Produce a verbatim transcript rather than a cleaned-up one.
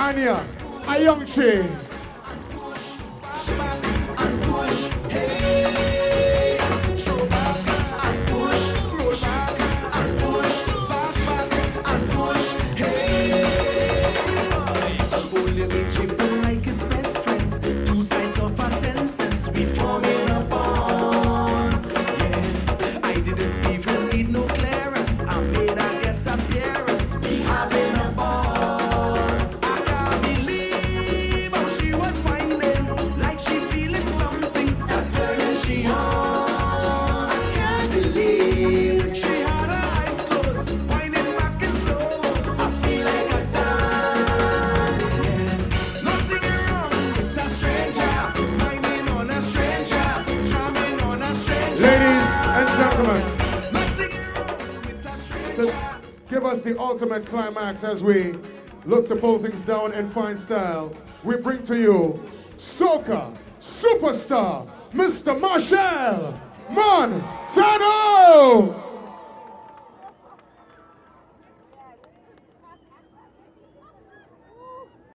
Anya, Ayoung Chee. To give us the ultimate climax as we look to pull things down in fine style, we bring to you soca superstar, Mister Marshall Montano!